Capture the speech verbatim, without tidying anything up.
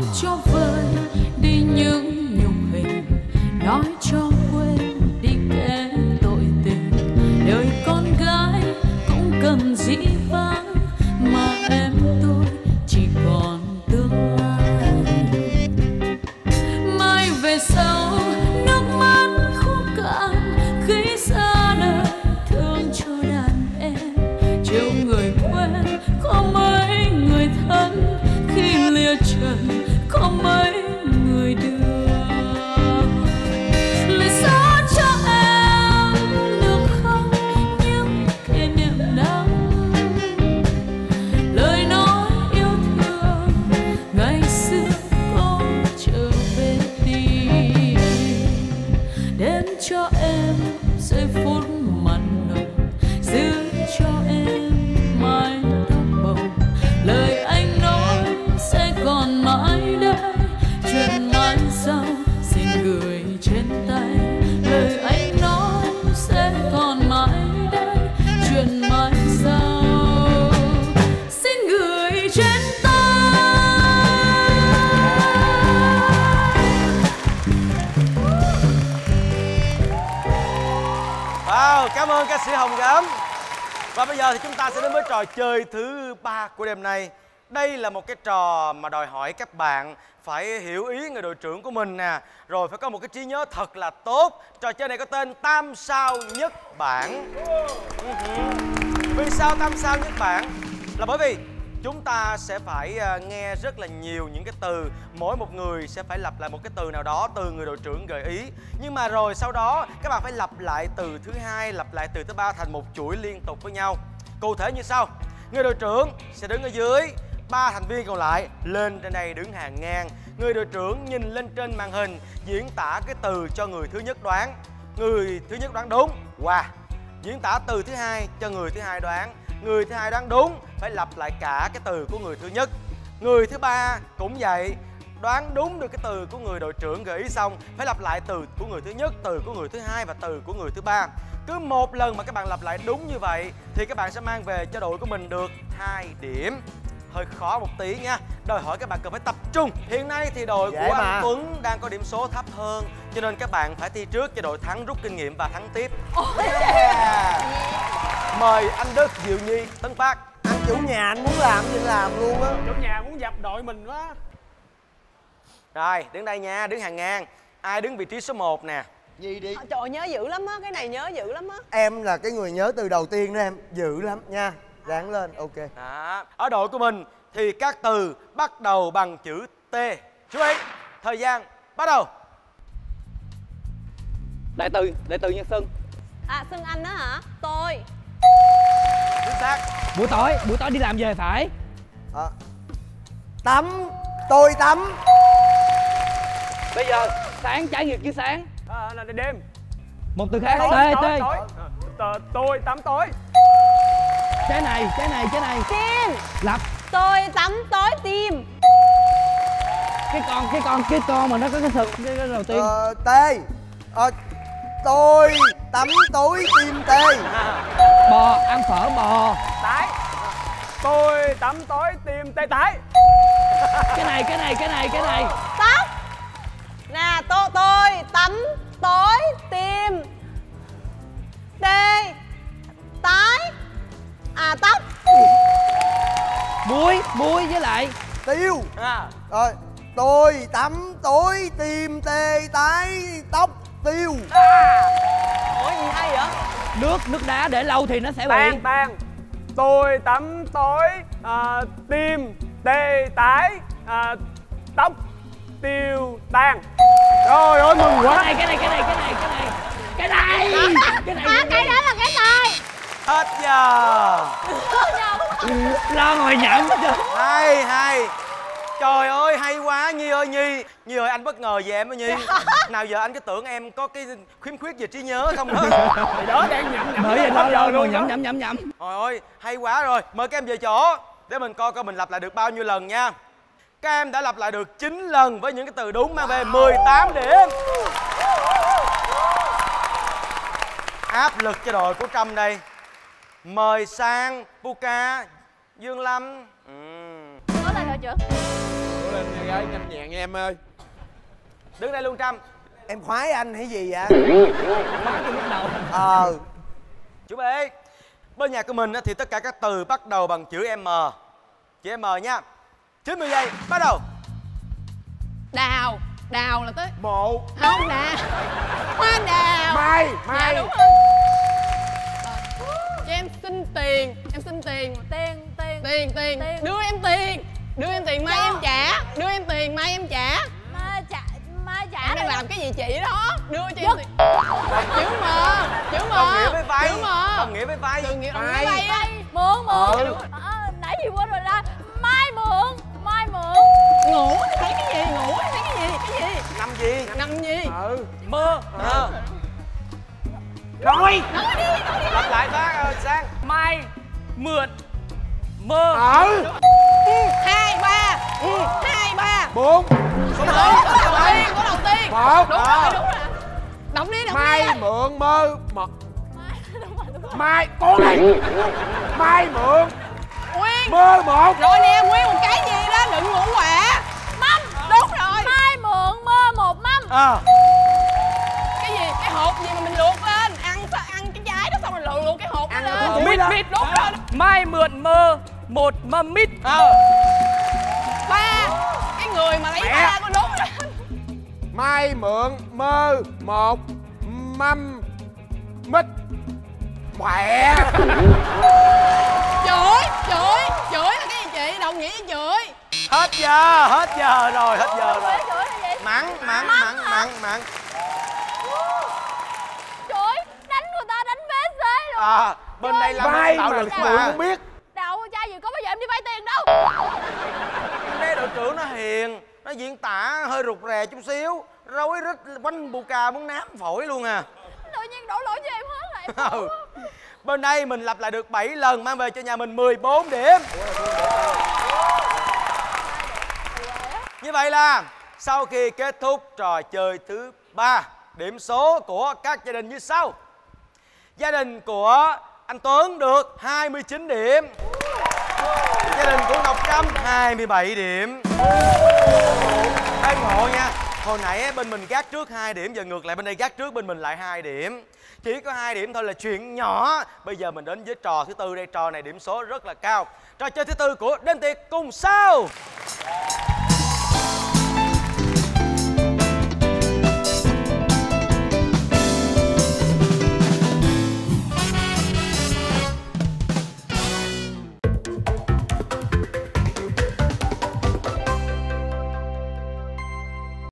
cho vơi đi những nhục hình, nói cho quên đi kẻ tội tình. Đời con gái cũng cần dĩ vãng, mà em tôi chỉ còn tương lai. Mai về sau nước mắt khô cạn khi xa đời, thương cho đàn em chiều người quen có mấy người thân, khi lìa trần có mấy người đưa. Lời xót cho em được không những kỷ niệm đắng, lời nói yêu thương ngày xưa có trở về tìm, đem cho em giây phút mặn nồng, giữ cho em mái tóc bồng. Lời anh nói sẽ còn mãi đây, chuyện mai sau xin gửi trên tay. Lời anh nói sẽ còn mãi đây, chuyện mai sau xin gửi trên tay. Wow, cảm ơn ca sĩ Hồng Gấm. Và bây giờ thì chúng ta sẽ đến với trò chơi thứ ba của đêm nay. Đây là một cái trò mà đòi hỏi các bạn phải hiểu ý người đội trưởng của mình nè, rồi phải có một cái trí nhớ thật là tốt. Trò chơi này có tên Tam Sao Nhất Bản. Vì sao Tam Sao Nhất Bản? Là bởi vì chúng ta sẽ phải nghe rất là nhiều những cái từ, mỗi một người sẽ phải lặp lại một cái từ nào đó từ người đội trưởng gợi ý. Nhưng mà rồi sau đó các bạn phải lặp lại từ thứ hai, lặp lại từ thứ ba thành một chuỗi liên tục với nhau. Cụ thể như sau: người đội trưởng sẽ đứng ở dưới, ba thành viên còn lại lên trên đây đứng hàng ngang. Người đội trưởng nhìn lên trên màn hình, diễn tả cái từ cho người thứ nhất đoán. Người thứ nhất đoán đúng, wow. Diễn tả từ thứ hai cho người thứ hai đoán. Người thứ hai đoán đúng phải lặp lại cả cái từ của người thứ nhất. Người thứ ba cũng vậy, đoán đúng được cái từ của người đội trưởng gợi ý xong phải lặp lại từ của người thứ nhất, từ của người thứ hai và từ của người thứ ba. Cứ một lần mà các bạn lặp lại đúng như vậy thì các bạn sẽ mang về cho đội của mình được hai điểm. Hơi khó một tí nha, đòi hỏi các bạn cần phải tập trung. Hiện nay thì đội Dễ của mà. anh Tuấn đang có điểm số thấp hơn, cho nên các bạn phải thi trước cho đội thắng rút kinh nghiệm và thắng tiếp. Yeah. Mời anh Đức, Diệu Nhi, Tấn Phát. Anh chủ nhà anh muốn làm gì làm luôn á. Chủ nhà muốn dập đội mình quá. Rồi, đứng đây nha, đứng hàng ngang. Ai đứng vị trí số một nè? Gì đi. Trời ơi, nhớ dữ lắm á, cái này nhớ dữ lắm á. Em là cái người nhớ từ đầu tiên đó em. Dữ lắm nha. Ráng lên, ok. Đó. Ở đội của mình thì các từ bắt đầu bằng chữ T. Chú ý, thời gian bắt đầu. Đại từ, đại từ Nhân Xuân. À, xưng anh đó hả? Tôi. Chính xác. Buổi tối, buổi tối đi làm về phải. À. Tắm. Tôi tắm. Bây giờ sáng trái ngược với sáng. À, là đêm. Một từ khác. Tối, Tê, tối, tê. tối. À, tôi tắm tối. Trái này, trái này, trái này. Tim. Lặp. Tôi tắm tối tim. Cái con, cái con, cái con mà nó có cái sừng, cái, cái đầu tiên. Ờ, tê. Ờ, tôi tắm tối tim tê. Bò, ăn phở bò. Tái. Tôi tắm tối tim tê tái. Cái này, cái này, cái này, cái này. Tóc. Nè, tôi, tôi tắm tối tim tê tái. À, tóc. Muối, muối với lại Tiêu. À. Rồi, tôi tắm tối tim tê tái tóc tiêu. Ủa gì hay vậy? nước, nước đá để lâu thì nó sẽ bị Tan, tan. Tôi tắm tối à, tim tê tái à, tóc tiêu tan. Trời ơi mừng quá. Cái này, cái này, cái này, cái này, cái này. Cái này. Cái này. À, cái đó là cái này. Hết giờ. Lo ngồi nhậm hết trơn. Hay, hay. Trời ơi, hay quá Nhi ơi Nhi. Nhi ơi, anh bất ngờ về em đó Nhi. Nào giờ anh cứ tưởng em có cái khiếm khuyết về trí nhớ không đó. Thì đó đang nhậm nhậm. Bởi vậy lo lo ngồi luôn nhậm đó. nhậm nhậm nhậm. Trời ơi, hay quá rồi. Mời các em về chỗ để mình coi coi mình lặp lại được bao nhiêu lần nha. Các em đã lặp lại được chín lần với những cái từ đúng, mang về mười tám điểm. Áp lực cho đội của Trâm đây. Mời Sang, Puka, Dương Lâm. uhm. Có lên đội trưởng. Trời ơi, nhanh nhẹn nha em ơi. Đứng đây luôn Trâm. Em khoái anh hay gì vậy? Khoái từ lúc đầu. Ờ. Chuẩn bị. Bên nhà của mình á, thì tất cả các từ bắt đầu bằng chữ M. Chữ M nha. chín mươi giây, bắt đầu. Đào. Đào là tới. Một. Không đào. Hoa đào. Mai. Dạ Mai. đúng rồi. Ờ, cho em xin tiền. Em xin tiền. Tiền, tiền. Tiền, tiền. Tiền. Đưa em tiền. Đưa em tiền, mai Cho. em trả. Đưa em tiền, mai em trả. Mai trả, mai trả Em đang đây. làm cái gì chị đó. Đưa cho em Giật. tiền. Chữ M. Chữ M. Đồng nghĩa với vay. Chữ M. Đồng nghĩa với vay. Đồng nghĩa đồng nghĩa Mai. vay á. Mượn, Ờ. mượn. Ờ, nãy gì quên rồi ra. Mai mượn, mai mượn. Ngủ thấy cái gì? Ngủ thấy cái gì? Cái gì? Năm gì? Năm gì? Ừ. Mơ. Ờ. Nói. Nói đi, nói đi. Lặp lại bác ơi, Sang. Mai. Mượn. Mơ. Ừ. Hai ba. Hai ba. Bốn. Số đầu tiên, số đầu tiên. Một. Đúng rồi, đúng rồi. Đọc đi, đọc Mai đi. mượn mơ. Một. Đúng rồi, đúng rồi. Mai. Con này. Mai mượn. Nguyên. Mơ một. Rồi nè, Nguyên một cái gì đó, đừng ngủ quạ. Mâm. Đúng rồi. Mai mượn mơ một mâm. Ờ. Cái gì? Cái hột gì mà mình luộc lên. Ăn sao ăn cái trái đó xong rồi luộc luộc cái hột đó lên. Mít, mít. Đúng rồi. Mai mượn mơ. Một mâm mít. Ờ. Ba. Cái người mà lấy Mẹ. ba con đúng rồi. Mai mượn mơ một mâm mít. Mẹ. Chửi, chửi, chửi là cái gì chị? Đồng nghĩa với chửi. Hết giờ, hết giờ rồi, hết giờ rồi. Chửi, chửi là gì? Mắng, mắng, mắng, mắng, mắng. Chửi, đánh người ta đánh bế xế luôn. À, bên đây là Vai bạo mà lực mượn mà. không biết. Đậu con trai gì có bao giờ em đi vay tiền đâu. Cái đội trưởng nó hiền, nó diễn tả hơi rụt rè chút xíu, rối rít quanh bù cà muốn nám phổi luôn à. Tự nhiên đổ lỗi cho em hết rồi em. Ừ. Bên đây mình lặp lại được bảy lần, mang về cho nhà mình mười bốn điểm. Như vậy là sau khi kết thúc trò chơi thứ ba, điểm số của các gia đình như sau. Gia đình của anh Tuấn được hai mươi chín điểm. Gia đình của Ngọc Trâm hai mươi bảy điểm. Ê ngộ nha. Hồi nãy á, bên mình gác trước hai điểm, giờ ngược lại bên đây gác trước bên mình lại hai điểm. Chỉ có hai điểm thôi là chuyện nhỏ. Bây giờ mình đến với trò thứ tư đây, trò này điểm số rất là cao. Trò chơi thứ tư của Đêm Tiệc Cùng Sao.